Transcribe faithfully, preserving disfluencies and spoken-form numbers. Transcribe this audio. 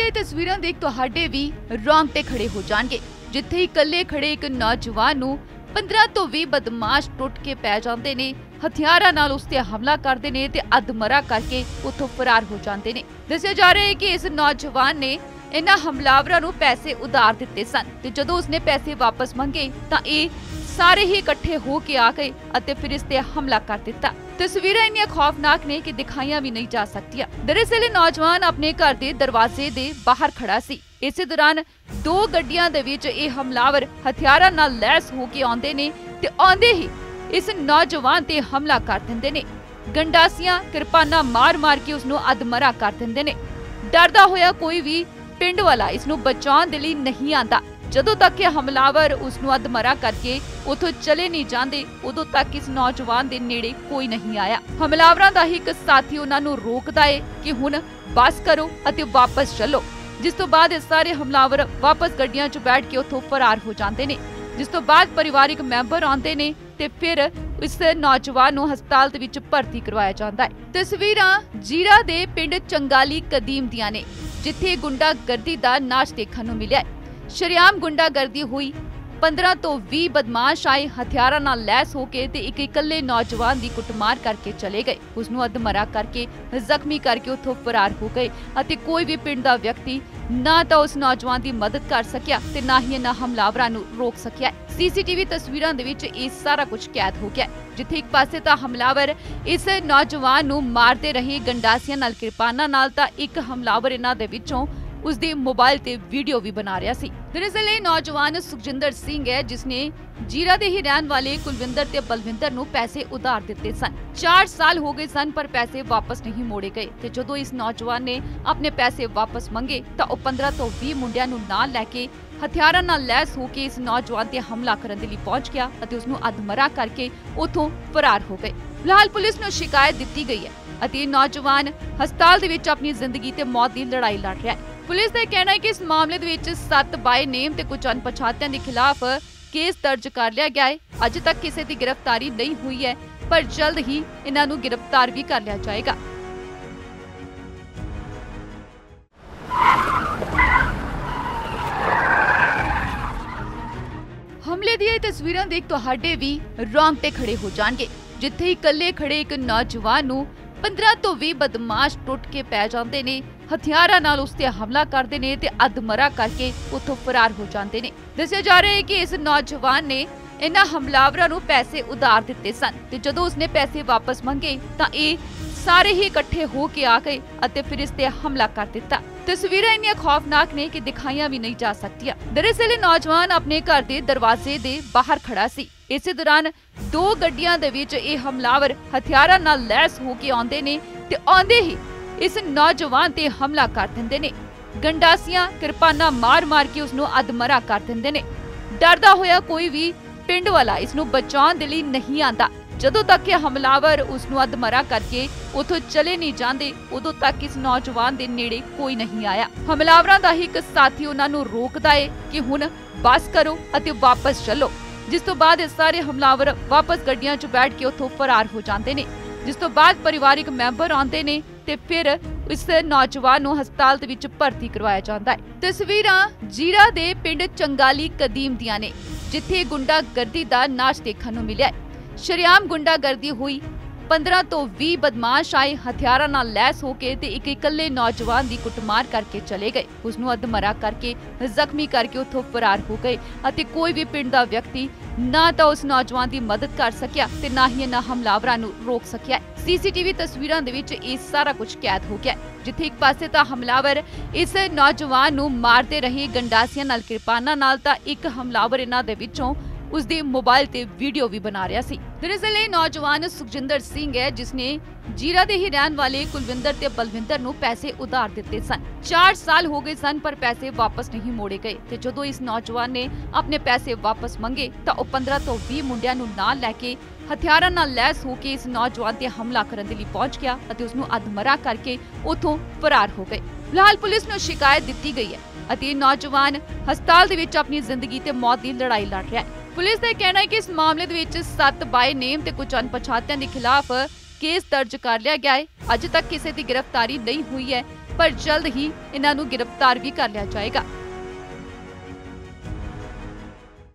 ਦੀਆਂ ਤਸਵੀਰਾਂ ਦੇਖ ਤੁਹਾਡੇ ਵੀ ਰੌਂਗਟੇ ਖੜੇ ਹੋ ਜਾਣਗੇ, ਜਿੱਥੇ ਇਕੱਲੇ ਖੜੇ ਇੱਕ ਨੌਜਵਾਨ ਨੂੰ ਪੰਦਰਾਂ ਤੋਂ ਵੀਹ ਬਦਮਾਸ਼ ਟੁੱਟ ਕੇ ਪੈ ਜਾਂਦੇ ਨੇ, ਹਥਿਆਰਾਂ ਨਾਲ ਉਸ ਤੇ ਹਮਲਾ ਕਰਦੇ ਨੇ ਤੇ ਅਧਮਰਾ ਕਰਕੇ ਉੱਥੋਂ ਫਰਾਰ ਹੋ ਜਾਂਦੇ ਨੇ। ਦੱਸਿਆ ਜਾ ਰਿਹਾ ਹੈ ਕਿ ਇਸ ਨੌਜਵਾਨ ਨੇ ਇਹਨਾਂ ਹਮਲਾਵਰਾਂ ਨੂੰ ਪੈਸੇ ਉਧਾਰ ਦਿੱਤੇ ਸਨ ਤੇ ਜਦੋਂ ਉਸਨੇ ਪੈਸੇ ਵਾਪਸ ਮੰਗੇ ਤਾਂ ਇਹ ਸਾਰੇ ਹੀ ਇਕੱਠੇ ਹੋ ਕੇ ਆ ਗਏ ਅਤੇ ਫਿਰ ਇਸ ਤੇ ਹਮਲਾ ਕਰ ਦਿੱਤਾ। ਤਸਵੀਰਾਂ ਇੰਨੀਆਂ ਖੌਫਨਾਕ ਨੇ ਕਿ ਦਿਖਾਈਆਂ ਵੀ ਨਹੀਂ ਜਾ ਸਕਦੀਆਂ। ਦਰਅਸਲ ਇਹ ਨੌਜਵਾਨ ਆਪਣੇ ਘਰ ਦੇ ਦਰਵਾਜ਼ੇ ਦੇ ਬਾਹਰ ਖੜਾ ਸੀ। ਇਸੇ ਦੌਰਾਨ ਦੋ ਗੱਡੀਆਂ ਦੇ ਵਿੱਚ ਇਹ ਹਮਲਾਵਰ ਹਥਿਆਰਾਂ ਨਾਲ ਲੈਸ ਹੋ ਕੇ ਆਉਂਦੇ ਨੇ ਤੇ ਆਉਂਦੇ ਹੀ ਇਸ ਨੌਜਵਾਨ ਤੇ ਹਮਲਾ ਕਰ ਦਿੰਦੇ ਨੇ। ਗੰਡਾਸੀਆਂ ਕਿਰਪਾਨਾਂ ਮਾਰ-ਮਾਰ ਕੇ ਉਸ ਨੂੰ ਅਧਮਰਾ ਕਰ ਦਿੰਦੇ ਨੇ। ਡਰਦਾ ਹੋਇਆ ਕੋਈ ਵੀ ਪਿੰਡ ਵਾਲਾ ਇਸ ਨੂੰ ਬਚਾਉਣ ਦੇ ਲਈ ਨਹੀਂ ਆਂਦਾ। ਜਦੋਂ ਤੱਕ ਇਹ ਹਮਲਾਵਰ ਉਸ ਨੂੰ ਅਧਮਰਾ ਕਰਕੇ ਉਥੋਂ ਚਲੇ ਨਹੀਂ ਜਾਂਦੇ, ਉਦੋਂ ਤੱਕ ਇਸ ਨੌਜਵਾਨ ਦੇ ਨੇੜੇ ਕੋਈ ਨਹੀਂ ਆਇਆ। ਹਮਲਾਵਰਾਂ ਦਾ ਹੀ ਇੱਕ ਸਾਥੀ ਉਹਨਾਂ ਨੂੰ ਰੋਕਦਾ ਏ ਕਿ ਹੁਣ ਬਸ ਕਰੋ ਅਤੇ ਵਾਪਸ ਚੱਲੋ, ਜਿਸ ਤੋਂ ਬਾਅਦ ਇਹ ਸਾਰੇ ਹਮਲਾਵਰ ਵਾਪਸ ਗੱਡੀਆਂ 'ਚ ਬੈਠ ਕੇ ਉਥੋਂ ਫਰਾਰ ਹੋ ਜਾਂਦੇ ਨੇ। ਜਿਸ ਤੋਂ ਬਾਅਦ ਪਰਿਵਾਰਿਕ ਮੈਂਬਰ ਆਉਂਦੇ ਨੇ ਤੇ ਫਿਰ ਇਸ ਨੌਜਵਾਨ ਨੂੰ ਹਸਪਤਾਲ ਦੇ ਵਿੱਚ ਭਰਤੀ ਕਰਵਾਇਆ ਜਾਂਦਾ ਹੈ। ਤਸਵੀਰਾਂ ਜੀਰਾ ਦੇ ਪਿੰਡ ਚੰਗਾਲੀ ਕਦੀਮ ਦੀਆਂ ਨੇ, ਜਿੱਥੇ ਗੁੰਡਾਗਰਦੀ ਦਾ ਨਾਚ ਦੇਖਣ ਨੂੰ ਮਿਲਿਆ। ਸ਼ਰੇਆਮ ਗੁੰਡਾਗਰਦੀ ਹੋਈ। ਪੰਦਰਾਂ ਤੋਂ ਵੀਹ ਬਦਮਾਸ਼ ਆਏ, ਹਥਿਆਰਾਂ ਨਾਲ ਲੈਸ ਹੋ ਕੇ ਤੇ ਇੱਕ ਇਕੱਲੇ ਨੌਜਵਾਨ ਦੀ ਕੁੱਟਮਾਰ ਕਰਕੇ ਚਲੇ ਗਏ। ਉਸ ਨੂੰ ਅਧਮਰਾ ਕਰਕੇ ਜ਼ਖਮੀ ਕਰਕੇ ਉੱਥੋਂ ਫਰਾਰ ਹੋ ਗਏ ਅਤੇ ਕੋਈ ਵੀ ਪਿੰਡ ਦਾ ਵਿਅਕਤੀ ਨਾ ਤਾਂ ਉਸ ਨੌਜਵਾਨ ਦੀ ਮਦਦ ਕਰ ਸਕਿਆ ਤੇ ਨਾ ਹੀ ਇਹਨਾਂ ਹਮਲਾਵਰਾਂ ਨੂੰ ਰੋਕ ਸਕਿਆ। ਸੀਸੀਟੀਵੀ ਤਸਵੀਰਾਂ ਦੇ ਵਿੱਚ ਇਹ ਸਾਰਾ ਕੁਝ ਕੈਦ ਹੋ ਗਿਆ, ਜਿੱਥੇ ਇੱਕ ਪਾਸੇ ਤਾਂ ਹਮਲਾਵਰ ਇਸ ਨੌਜਵਾਨ ਨੂੰ ਮਾਰਦੇ ਰਹੇ ਗੰਡਾਸੀਆਂ ਨਾਲ, ਕਿਰਪਾਨਾਂ ਨਾਲ, ਤਾਂ ਇੱਕ ਹਮਲਾਵਰ ਇਹਨਾਂ ਦੇ ਵਿੱਚੋਂ ਉਸ ਦੇ ਮੋਬਾਈਲ ਤੇ ਵੀਡੀਓ ਵੀ ਬਣਾ ਰਿਹਾ ਸੀ। ਦਰਅਸਲ ਇਹ ਨੌਜਵਾਨ ਸੁਖਜਿੰਦਰ ਸਿੰਘ ਹੈ, ਜਿਸਨੇ ਜੀਰਾ ਦੇ ਹੀ ਰਹਿਣ ਵਾਲੇ ਕੁਲਵਿੰਦਰ ਤੇ ਬਲਵਿੰਦਰ ਨੂੰ ਪੈਸੇ ਉਧਾਰ ਦਿੱਤੇ ਸਨ। ਚਾਰ ਸਾਲ ਹੋ ਗਏ ਸਨ ਪਰ ਪੈਸੇ ਵਾਪਸ ਨਹੀਂ ਮੋੜੇ ਗਏ ਤੇ ਜਦੋਂ ਇਸ ਨੌਜਵਾਨ ਨੇ ਆਪਣੇ ਪੈਸੇ ਵਾਪਸ ਮੰਗੇ ਤਾਂ ਉਹ ਪੰਦਰਾਂ ਤੋਂ ਵੀਹ ਮੁੰਡਿਆਂ ਨੂੰ ਨਾਲ ਲੈ ਕੇ ਹਥਿਆਰਾਂ ਨਾਲ ਲੈਸ ਹੋ ਕੇ ਇਸ ਨੌਜਵਾਨ ਤੇ ਹਮਲਾ ਕਰਨ ਦੇ ਲਈ ਪਹੁੰਚ ਗਿਆ ਅਤੇ ਉਸ ਨੂੰ ਅਧਮਰਾ ਕਰਕੇ ਉੱਥੋਂ ਫਰਾਰ ਹੋ ਗਏ। ਫਿਲਹਾਲ ਪੁਲਿਸ ਨੂੰ ਸ਼ਿਕਾਇਤ ਦਿੱਤੀ ਗਈ ਹੈ ਅਤੇ ਇਹ ਨੌਜਵਾਨ ਹਸਪਤਾਲ ਦੇ ਵਿੱਚ ਆਪਣੀ ਜ਼ਿੰਦਗੀ ਤੇ ਮੌਤ ਦੀ ਲੜਾਈ ਲੜ ਰਿਹਾ ਹੈ। ਪੁਲਿਸ ਦਾ ਕਹਿਣਾ ਹੈ ਕਿ ਇਸ ਮਾਮਲੇ ਦੇ ਵਿੱਚ ਸੱਤ ਬਾਏ ਨੇਮ ਤੇ ਕੁਝ ਅਣਪਛਾਤਿਆਂ ਦੇ ਖਿਲਾਫ ਕੇਸ ਦਰਜ ਕਰ ਲਿਆ ਗਿਆ ਹੈ। ਅਜੇ ਤੱਕ ਕਿਸੇ ਦੀ ਗ੍ਰਿਫਤਾਰੀ ਨਹੀਂ ਹੋਈ ਹੈ, ਪਰ ਜਲਦ ਹੀ ਇਹਨਾਂ ਨੂੰ ਗ੍ਰਿਫਤਾਰ ਵੀ ਕਰ ਲਿਆ ਜਾਏਗਾ। ਹਮਲੇ ਦੀਆਂ ਤਸਵੀਰਾਂ ਦੇਖ ਤੁਹਾਡੇ ਵੀ ਰੌਂਗਟੇ ਖੜੇ ਹੋ ਜਾਣਗੇ, ਜਿੱਥੇ ਇਕੱਲੇ ਖੜੇ ਇੱਕ ਨੌਜਵਾਨ ਨੂੰ ਪੰਦਰਾਂ ਤੋਂ ਵੀਹ ਬਦਮਾਸ਼ ਟੁੱਟ ਕੇ ਪੈ ਜਾਂਦੇ ਨੇ, ਹਥਿਆਰਾਂ ਨਾਲ ਉਸ ਤੇ ਹਮਲਾ ਕਰਦੇ ਨੇ ਤੇ ਅਧਮਰਾ ਕਰਕੇ ਉੱਥੋਂ ਫਰਾਰ ਹੋ ਜਾਂਦੇ ਨੇ। ਦੱਸਿਆ ਜਾ ਰਿਹਾ ਹੈ ਕਿ ਇਸ ਨੌਜਵਾਨ ਨੇ ਇਹਨਾਂ ਹਮਲਾਵਰਾਂ ਨੂੰ ਪੈਸੇ ਉਧਾਰ ਦਿੱਤੇ ਸਨ ਤੇ ਜਦੋਂ ਉਸਨੇ ਪੈਸੇ ਵਾਪਸ ਮੰਗੇ ਤਾਂ ਇਹ ਸਾਰੇ ਹੀ ਇਕੱਠੇ ਹੋ ਕੇ ਆ ਗਏ ਅਤੇ ਫਿਰ ਇਸ ਤੇ ਹਮਲਾ ਕਰ ਦਿੱਤਾ। ਤਸਵੀਰਾਂ ਇੰਨੀਆਂ ਖੌਫਨਾਕ ਨੇ ਕਿ ਦਿਖਾਈਆਂ ਵੀ ਨਹੀਂ ਜਾ ਸਕਦੀਆਂ। ਦਰਅਸਲ ਇਹ ਨੌਜਵਾਨ ਆਪਣੇ ਘਰ ਦੇ ਦਰਵਾਜ਼ੇ ਦੇ ਬਾਹਰ ਖੜਾ ਸੀ। ਇਸੇ ਦੌਰਾਨ ਦੋ ਗੱਡੀਆਂ ਦੇ ਵਿੱਚ ਇਹ ਹਮਲਾਵਰ ਹਥਿਆਰਾਂ ਨਾਲ ਲੈਸ ਹੋ ਕੇ ਆਉਂਦੇ ਨੇ ਤੇ ਆਉਂਦੇ ਹੀ ਇਸ ਨੌਜਵਾਨ ਤੇ ਹਮਲਾ ਕਰ ਦਿੰਦੇ ਨੇ। ਗੰਡਾਸੀਆਂ ਕਿਰਪਾਨਾਂ ਮਾਰ-ਮਾਰ ਕੇ ਉਸ ਨੂੰ ਅਧਮਰਾ ਕਰ ਦਿੰਦੇ ਨੇ। ਡਰਦਾ ਹੋਇਆ ਕੋਈ ਵੀ ਪਿੰਡ ਵਾਲਾ ਇਸ ਨੂੰ ਬਚਾਉਣ ਦੇ ਲਈ ਨਹੀਂ ਆਂਦਾ। ਜਦੋਂ ਤੱਕ ਇਹ ਹਮਲਾਵਰ ਉਸ ਨੂੰ ਅਧਮਰਾ ਕਰਕੇ ਉਥੋਂ ਚਲੇ ਨਹੀਂ ਜਾਂਦੇ, ਉਦੋਂ ਤੱਕ ਇਸ ਨੌਜਵਾਨ ਦੇ ਨੇੜੇ ਕੋਈ ਨਹੀਂ ਆਇਆ। ਹਮਲਾਵਰਾਂ ਦਾ ਹੀ ਇੱਕ ਸਾਥੀ ਉਹਨਾਂ ਨੂੰ ਰੋਕਦਾ ਏ ਕਿ ਹੁਣ ਬਸ ਕਰੋ ਅਤੇ ਵਾਪਸ ਚੱਲੋ, ਜਿਸ ਤੋਂ ਬਾਅਦ ਇਹ ਸਾਰੇ ਹਮਲਾਵਰ ਵਾਪਸ ਗੱਡੀਆਂ 'ਚ ਬੈਠ ਕੇ ਉਥੋਂ ਫਰਾਰ ਹੋ ਜਾਂਦੇ ਨੇ। ਜਿਸ ਤੋਂ ਬਾਅਦ ਪਰਿਵਾਰਿਕ ਮੈਂਬਰ ਆਉਂਦੇ ਨੇ ਤੇ ਫਿਰ ਇਸ ਨੌਜਵਾਨ ਨੂੰ ਹਸਪਤਾਲ ਦੇ ਵਿੱਚ ਭਰਤੀ ਕਰਵਾਇਆ ਜਾਂਦਾ ਹੈ। ਤਸਵੀਰਾਂ ਜੀਰਾ ਦੇ ਪਿੰਡ ਚੰਗਾਲੀ ਕਦੀਮ ਦੀਆਂ ਨੇ, ਜਿੱਥੇ ਗੁੰਡਾਗਰਦੀ ਦਾ ਨਾਚ ਦੇਖਣ ਨੂੰ ਮਿਲਿਆ। ਸ਼ਰੇਆਮ ਗੁੰਡਾਗਰਦੀ ਹੋਈ। ਪੰਦਰਾਂ ਤੋਂ ਵੀਹ ਬਦਮਾਸ਼ ਆਏ, ਹਥਿਆਰਾਂ ਨਾਲ ਲੈਸ ਹੋ ਕੇ ਤੇ ਇੱਕ ਇਕੱਲੇ ਨੌਜਵਾਨ ਦੀ ਕੁੱਟਮਾਰ ਕਰਕੇ ਚਲੇ ਗਏ। ਉਸ ਨੂੰ ਅਧਮਰਾ ਕਰਕੇ ਜ਼ਖਮੀ ਕਰਕੇ ਉੱਥੋਂ ਫਰਾਰ ਹੋ ਗਏ ਅਤੇ ਕੋਈ ਵੀ ਪਿੰਡ ਦਾ ਵਿਅਕਤੀ ਨਾ ਤਾਂ ਉਸ ਨੌਜਵਾਨ ਦੀ ਮਦਦ ਕਰ ਸਕਿਆ ਤੇ ਨਾ ਹੀ ਇਹਨਾਂ ਹਮਲਾਵਰਾਂ ਨੂੰ ਰੋਕ ਸਕਿਆ। ਸੀਸੀਟੀਵੀ ਤਸਵੀਰਾਂ ਦੇ ਵਿੱਚ ਇਹ ਸਾਰਾ ਕੁਝ ਕੈਦ ਹੋ ਗਿਆ, ਜਿੱਥੇ ਇੱਕ ਪਾਸੇ ਤਾਂ ਹਮਲਾਵਰ ਇਸ ਨੌਜਵਾਨ ਨੂੰ ਮਾਰਦੇ ਰਹੇ ਗੰਡਾਸੀਆਂ ਨਾਲ, ਕਿਰਪਾਨਾਂ ਨਾਲ, ਤਾਂ ਇੱਕ ਹਮਲਾਵਰ ਇਹਨਾਂ ਦੇ ਵਿੱਚੋਂ ਉਸ ਦੇ ਮੋਬਾਈਲ ਤੇ ਵੀਡੀਓ ਵੀ ਬਣਾ ਰਿਹਾ ਸੀ। ਦਰਅਸਲ ਇਹ ਨੌਜਵਾਨ ਸੁਖਜਿੰਦਰ ਸਿੰਘ ਹੈ, ਜਿਸਨੇ ਜੀਰਾ ਦੇ ਹੀ ਰਹਿਣ ਵਾਲੇ ਕੁਲਵਿੰਦਰ ਤੇ ਬਲਵਿੰਦਰ ਨੂੰ ਪੈਸੇ ਉਧਾਰ ਦਿੱਤੇ ਸਨ। ਚਾਰ ਸਾਲ ਹੋ ਗਏ ਸਨ ਪਰ ਪੈਸੇ ਵਾਪਸ ਨਹੀਂ ਮੋੜੇ ਗਏ ਤੇ ਜਦੋਂ ਇਸ ਨੌਜਵਾਨ ਨੇ ਆਪਣੇ ਪੈਸੇ ਵਾਪਸ ਮੰਗੇ ਤਾਂ ਉਹ ਪੰਦਰਾਂ ਤੋਂ ਵੀਹ ਮੁੰਡਿਆਂ ਨੂੰ ਨਾਲ ਲੈ ਕੇ ਹਥਿਆਰਾਂ ਨਾਲ ਲੈਸ ਹੋ ਕੇ ਇਸ ਨੌਜਵਾਨ ਤੇ ਹਮਲਾ ਕਰਨ ਦੇ ਲਈ ਪਹੁੰਚ ਗਿਆ ਅਤੇ ਉਸ ਨੂੰ ਅਧਮਰਾ ਕਰਕੇ ਉੱਥੋਂ ਫਰਾਰ ਹੋ ਗਏ। ਫਿਲਹਾਲ ਪੁਲਿਸ ਨੂੰ ਸ਼ਿਕਾਇਤ ਦਿੱਤੀ ਗਈ ਹੈ ਅਤੇ ਇਹ ਨੌਜਵਾਨ ਹਸਪਤਾਲ ਦੇ ਵਿੱਚ ਆਪਣੀ ਜ਼ਿੰਦਗੀ ਤੇ ਮੌਤ ਦੀ ਲੜਾਈ ਲੜ ਰਿਹਾ ਹੈ। ਪੁਲਿਸ ਦਾ ਕਹਿਣਾ ਹੈ ਕਿ ਇਸ ਮਾਮਲੇ ਦੇ ਵਿੱਚ ਸੱਤ ਬਾਏ ਨੇਮ ਤੇ ਕੁਝ ਅਣਪਛਾਤਿਆਂ ਦੇ ਖਿਲਾਫ ਕੇਸ ਦਰਜ ਕਰ ਲਿਆ ਗਿਆ ਹੈ। ਅਜੇ ਤੱਕ ਕਿਸੇ ਦੀ ਗ੍ਰਿਫਤਾਰੀ ਨਹੀਂ ਹੋਈ ਹੈ, ਪਰ ਜਲਦ ਹੀ ਇਹਨਾਂ ਨੂੰ ਗ੍ਰਿਫਤਾਰ ਵੀ ਕਰ ਲਿਆ ਜਾਏਗਾ।